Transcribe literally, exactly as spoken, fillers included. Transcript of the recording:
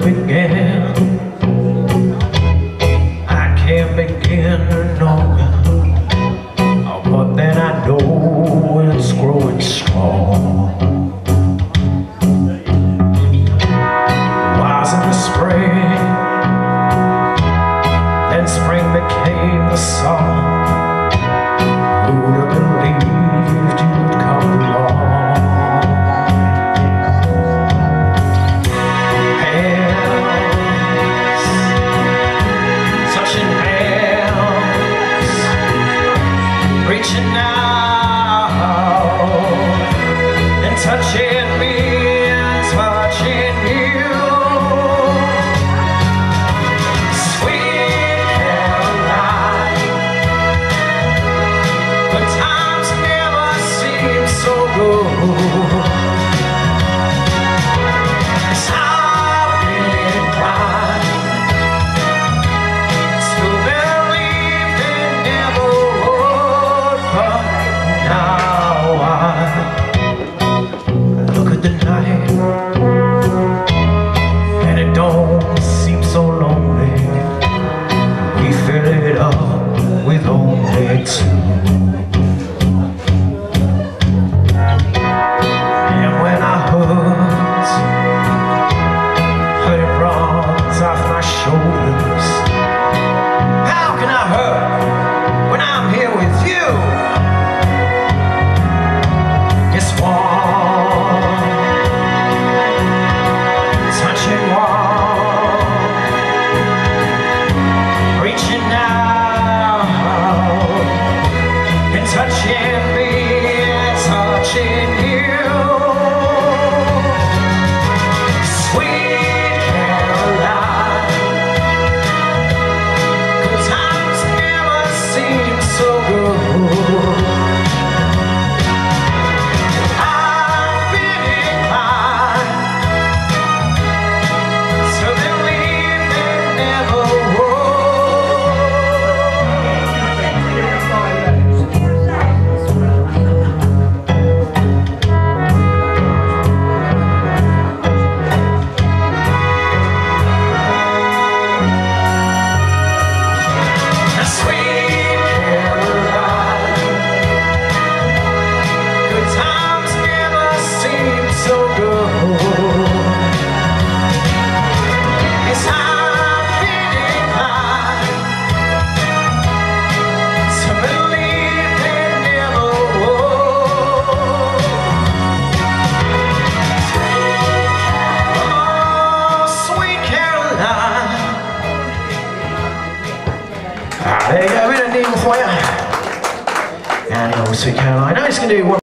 begin. I can't begin to know, but then I know it's growing strong. Was in the spring, then spring became the summer. Who'd have believed you'd come along? Hands, touching hands, reaching out and touching me and touching you. Sweet Caroline, but times never seem so good. And it don't seem so lonely. We fill it up with only two. And when I hurt, hurt it runs off my shoulders. How can I hurt when I'm here with you? Guess what? Touching me, touching you. Sweet Caroline, good times never seem so good. I've been inclined to believe they never There you go, we don't need them for you. And Sweet Caroline. I know he's going to do one.